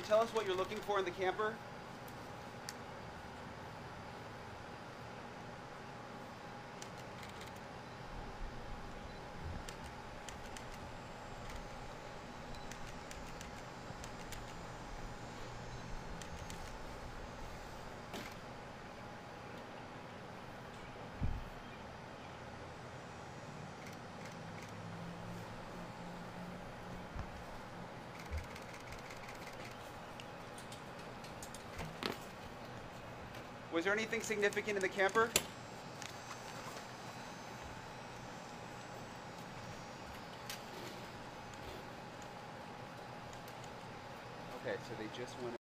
tell us what you're looking for in the camper? Was there anything significant in the camper? Okay, so they just went